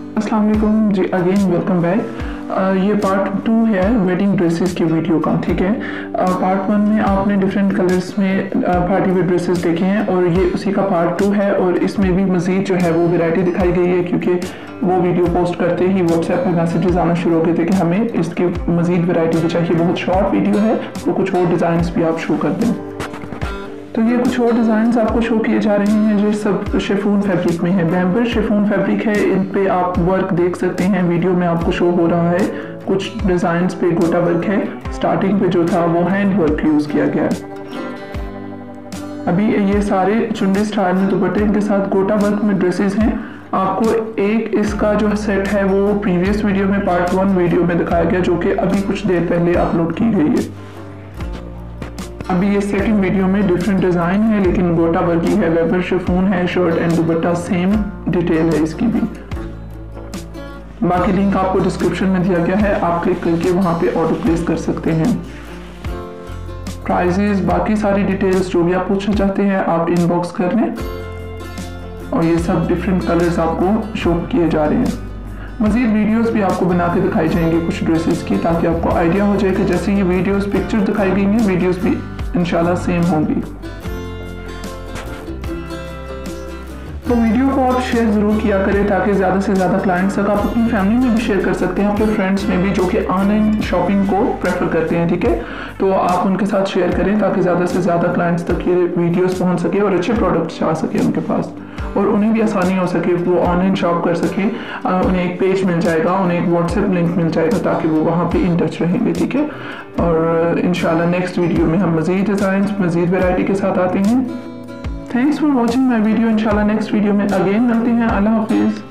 अस्सलाम वालेकुम जी, अगेन वेलकम बैक। ये पार्ट 2 है वेडिंग ड्रेसेस की वीडियो का। ठीक है, पार्ट 1 में आपने डिफरेंट कलर्स में पार्टी वेयर ड्रेसेस देखे हैं और ये उसी का पार्ट 2 है। और इसमें भी मज़ीद जो है वो वैरायटी दिखाई गई है, क्योंकि वो वीडियो पोस्ट करते ही व्हाट्सएप पर मैसेजेस आना शुरू हो गए थे कि हमें इसकी मज़ीद वैरायटी भी चाहिए। बहुत शॉर्ट वीडियो है तो कुछ और डिज़ाइंस भी आप शो कर दें। तो ये कुछ और डिज़ाइंस आपको शो किए जा रहे हैं जो सब शिफॉन फैब्रिक में है। बैम्बर शिफॉन फैब्रिक है, इन पे आप वर्क देख सकते हैं। वीडियो में आपको शो हो रहा है। कुछ डिज़ाइंस पे गोटा वर्क है। स्टार्टिंग पे जो था वो हैंड वर्क यूज़ किया गया है। अभी ये सारे चुन्नी स्टाइल में दुपट्टे के साथ गोटा वर्क में ड्रेसेस हैं। आपको एक इसका जो सेट है वो प्रीवियस वीडियो में पार्ट 1 वीडियो में दिखाया गया, जो कि अभी कुछ देर पहले अपलोड की गई है। अभी ये सेकंड वीडियो में डिफरेंट डिज़ाइन है, लेकिन गोटा वर्क ही है। वेबर शिफॉन है, shirt and dupatta same detail है इसकी भी। बाकी लिंक आपको डिस्क्रिप्शन में दिया गया है, आप क्लिक करके वहाँ पे ऑर्डर प्लेस कर सकते हैं। प्राइजेस बाकी सारी डिटेल्स जो भी आप पूछना चाहते हैं आप इनबॉक्स कर लें। और ये सब डिफरेंट कलर्स आपको शो किए जा रहे हैं। मज़ीद वीडियोस भी आपको बना के दिखाई जाएंगे कुछ ड्रेसेस की, ताकि आपको आइडिया हो जाए कि जैसे ये वीडियोस पिक्चर दिखाई गई हैं, वीडियोस भी इंशाल्लाह सेम होंगी। तो वीडियो को आप शेयर ज़रूर किया करें ताकि ज़्यादा से ज़्यादा क्लाइंट्स तक, आप अपनी फैमिली में भी शेयर कर सकते हैं, अपने फ्रेंड्स में भी जो कि ऑनलाइन शॉपिंग को प्रेफर करते हैं। ठीक है, तो आप उनके साथ शेयर करें ताकि ज़्यादा से ज़्यादा क्लाइंट्स तक ये वीडियोस पहुंच सके और अच्छे प्रोडक्ट्स आ सके उनके पास, और उन्हें भी आसानी हो सके, वो ऑनलाइन शॉप कर सके। उन्हें एक पेज मिल जाएगा, उन्हें एक व्हाट्सएप लिंक मिल जाएगा ताकि वो वहाँ पे इन टच रहेंगे। ठीक है, और इंशाल्लाह नेक्स्ट वीडियो में हम मज़ीद डिज़ाइंस मज़ीद वैरायटी के साथ आते हैं। Thanks for watching my video. इंशाल्लाह नेक्स्ट वीडियो में अगेन मिलते हैं। अल्लाह हाफिज़।